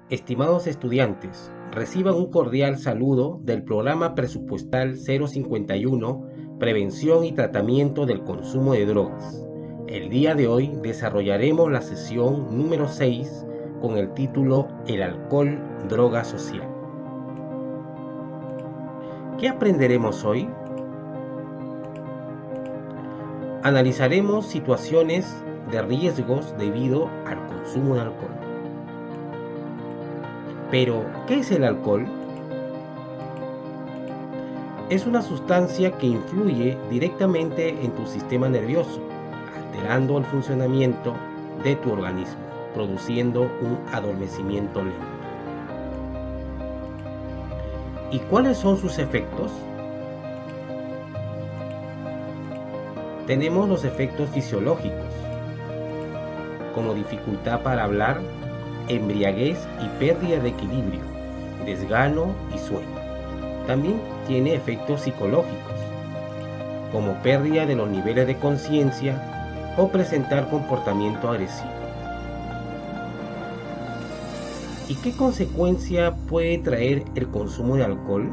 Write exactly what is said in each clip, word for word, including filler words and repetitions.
Estimados estudiantes, reciban un cordial saludo del Programa Presupuestal cero cincuenta y uno, Prevención y Tratamiento del Consumo de Drogas. El día de hoy desarrollaremos la sesión número seis con el título El alcohol, droga social. ¿Qué aprenderemos hoy? Analizaremos situaciones de riesgos debido al consumo de alcohol. Pero, ¿qué es el alcohol? Es una sustancia que influye directamente en tu sistema nervioso, alterando el funcionamiento de tu organismo, produciendo un adormecimiento lento. ¿Y cuáles son sus efectos? Tenemos los efectos fisiológicos, como dificultad para hablar, embriaguez y pérdida de equilibrio, desgano y sueño. También tiene efectos psicológicos, como pérdida de los niveles de conciencia o presentar comportamiento agresivo. ¿Y qué consecuencia puede traer el consumo de alcohol?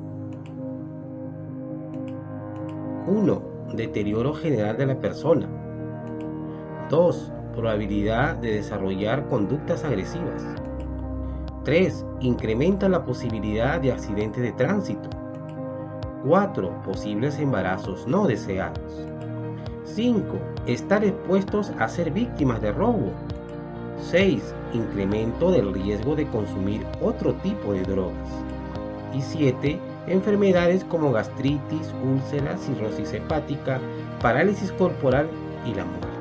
uno. Deterioro general de la persona. dos. Probabilidad de desarrollar conductas agresivas. tres. Incrementa la posibilidad de accidentes de tránsito. cuatro. Posibles embarazos no deseados. cinco. Estar expuestos a ser víctimas de robo. seis. Incremento del riesgo de consumir otro tipo de drogas. Y siete. Enfermedades como gastritis, úlceras, cirrosis hepática, parálisis corporal y la muerte.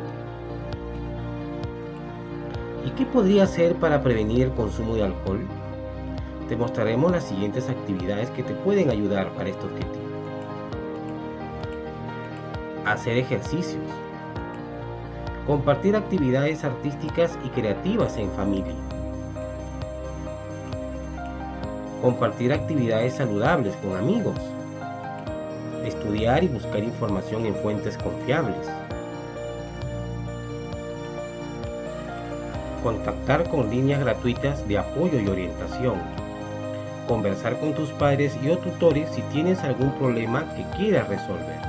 ¿Y qué podría hacer para prevenir el consumo de alcohol? Te mostraremos las siguientes actividades que te pueden ayudar para este objetivo. Hacer ejercicios. Compartir actividades artísticas y creativas en familia. Compartir actividades saludables con amigos. Estudiar y buscar información en fuentes confiables. Contactar con líneas gratuitas de apoyo y orientación. Conversar con tus padres y o tutores si tienes algún problema que quieras resolver.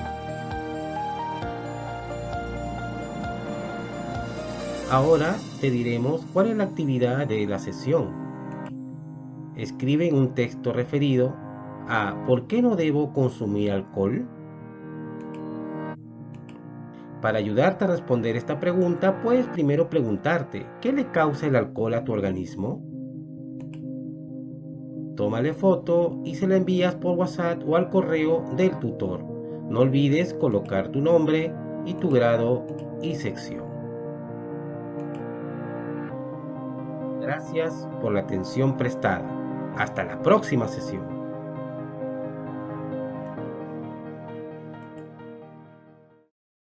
Ahora te diremos cuál es la actividad de la sesión. Escribe en un texto referido a ¿por qué no debo consumir alcohol? Para ayudarte a responder esta pregunta, puedes primero preguntarte, ¿qué le causa el alcohol a tu organismo? Tómale foto y se la envías por WhatsApp o al correo del tutor. No olvides colocar tu nombre y tu grado y sección. Gracias por la atención prestada. Hasta la próxima sesión.